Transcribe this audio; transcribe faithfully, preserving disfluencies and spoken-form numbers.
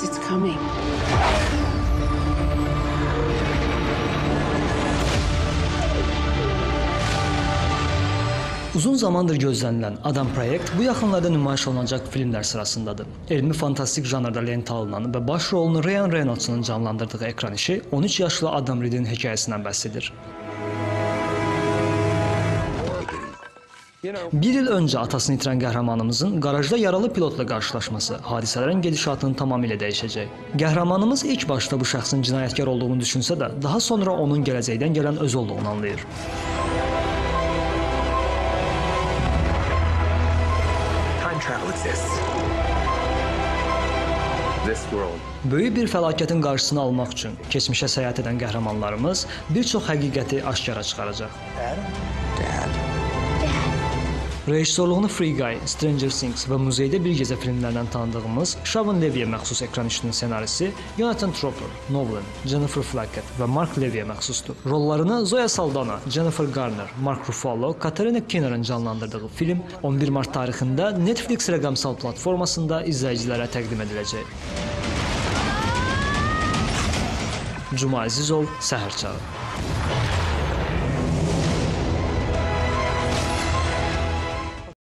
It's coming. Uzun zamandır gözlənilən Adam Project bu yaxınlarda nümayiş olunacaq filmlər sırasındadır. Elmi fantastik janrda lentə alınan və baş rolunu Ryan Reynolds'un canlandırdığı ekran işi on üç yaşlı Adam Reed'in hekayəsindən bəhs edir. Bir il öncə atasını itirən qəhrəmanımızın qarajda yaralı pilotla qarşılaşması hadisələrin gedişatını tamamilə dəyişəcək. Qəhrəmanımız ilk başda bu şəxsin cinayətkar olduğunu düşünsə də, daha sonra onun gələcəkdən gələn öz olduğunu anlayır. Böyük bir fəlakətin qarşısını almaq üçün keçmişə səyahət edən qəhrəmanlarımız bir çox həqiqəti aşkara çıxaracaq. Rejissorluğunu Free Guy, Stranger Things və Muzeydə bir gecə filmlərindən tanıdığımız Shawn Levy'yə məxsus ekran işinin ssenarisi Jonathan Tropper, Nolan, Jennifer Flackett və Mark Levy'yə məxsusdur. Rollarını Zoe Saldana, Jennifer Garner, Mark Ruffalo, Katerina Kenner'ın canlandırdığı film on bir mart tarixində Netflix rəqəmsal platformasında izləyicilərə təqdim ediləcək. Cuma Əzizov, Səhər Çağı.